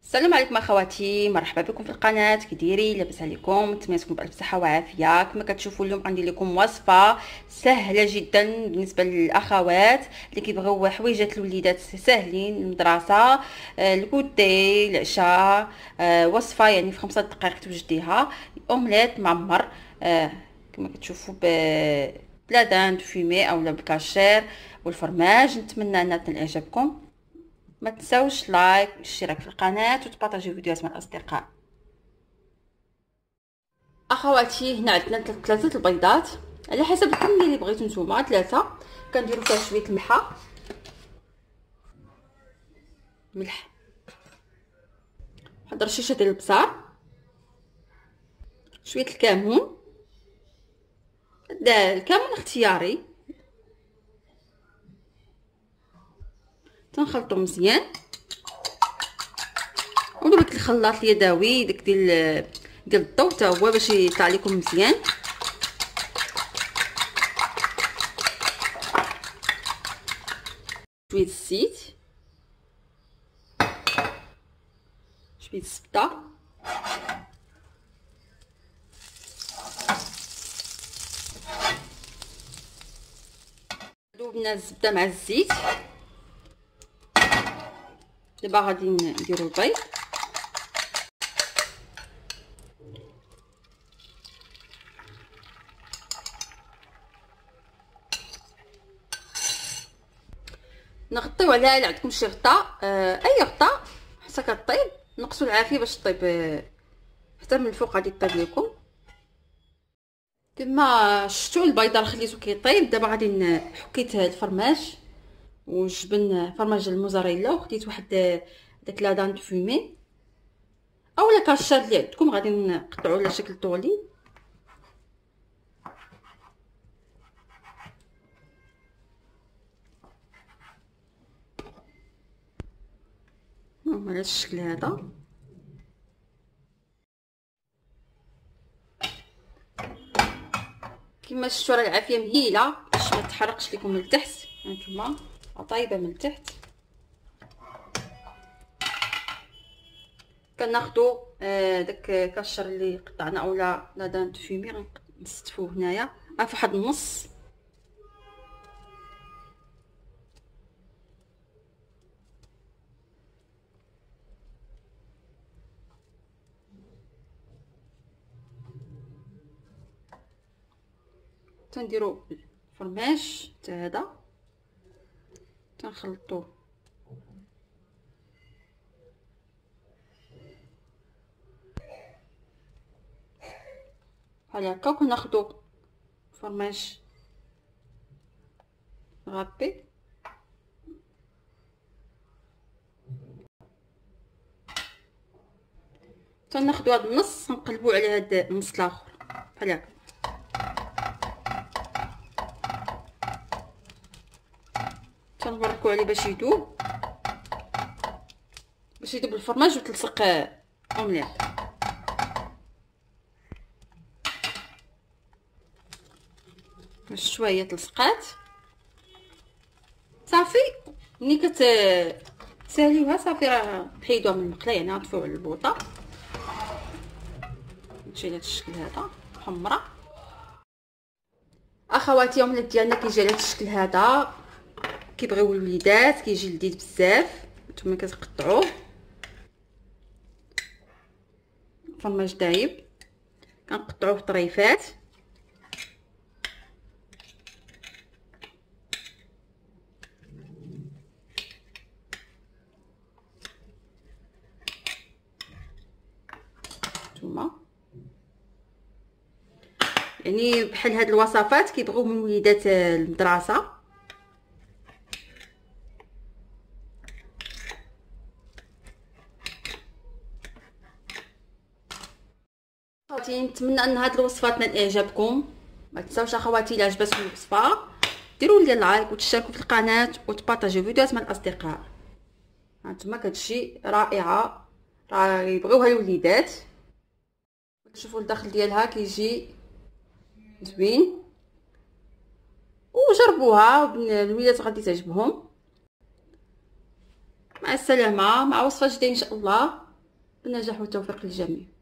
السلام عليكم اخواتي، مرحبا بكم في القناه. كي دايرين؟ لاباس عليكم؟ نتمنى تكونوا بالف صحه وعافيه. كما كتشوفوا اليوم غندير لكم وصفه سهله جدا بالنسبه للاخوات اللي كيبغيو حويجات الوليدات ساهلين المدرسه، الكوتي العشاء. وصفه يعني في 5 دقائق توجديها. اومليت معمر، كما كتشوفوا بلا دان فيمي او بالكاشير والفرماج. نتمنى ان تنال اعجابكم. ما تنسوش لايك والاشتراك في القناه وتبارطاجيو فيديوهات مع الاصدقاء. اخواتي، هنا عندنا 3 البيضات على حسب الكميه اللي بغيتو نتوما. 3 كنديروا فيها شويه ملح، واحد رشيشه ديال البصار، شويه الكمون. الكمون اختياري. تنخلطو مزيان ودرك الخلاط اليدوي داك ديال الضو حتى هو باش يطلع لكم مزيان. شويه الزيت، شويه الزبده، ذوبنا الزبده مع الزيت. دابا غادي نديرو البيض. نغطيو عليها. الا عندكم شي غطاء، اي غطاء حتى كطيب، نقصوا العافيه باش طيب حتى من الفوق غادي طيب لكم. كما شفتوا البيضه خليته كيطيب. دابا غادي حكيت الفرماج والجبن، فرماج الموزاريلا، وخديت واحد داك لا دان فومي اولا كاشير اللي عندكم. غادي نقطعو على شكل طولي. على الشكل هذا. كما شفتوا راه العافيه مهيله باش ما تحرقش لكم من التحت. هانتوما طايبه من التحت. كناخذوا داك كاشر اللي قطعنا اولا لا دان فيمي، غنستفوه هنايا في واحد النص. تنديروا الفرماج حتى هذا تنخلطوه بحال هكا، وكناخذوا فرماج غابي تناخذوا هذا النص نقلبوا على هذا النص الاخر بحال هكا. تنبركوا عليه باش يذوب الفرماج وتلصق اومليت. شويه تلصقات صافي. ملي كتساليوها صافي راه تحيدوها من المقله، يعني غتطفيو على البوطه. تجي على هذا الشكل هذا حمراء. اخواتي اومليت ديالنا كيجي على هذا الشكل هذا. كيبغيو الوليدات كيجي لذيذ بزاف. نتوما كتقطعوه فرماج دايب، كنقطعوه طريفات. نتوما يعني بحال هاد الوصفات كيبغيو من وليدات المدرسه. نتمنى ان هاد الوصفات نال اعجابكم. ما تنساوش اخواتي الا عجبتكم الوصفه ديروا لي لايك وتشتركوا في القناه وتبارطاجيو فيديوهات مع الاصدقاء. هانتوما كتجي رائعه، راه يبغيوها الوليدات. تشوفوا الداخل ديالها كيجي زوين، وجربوها الوليدات غادي تعجبهم. مع السلامه مع وصفه جديده ان شاء الله. النجاح والتوفيق للجميع.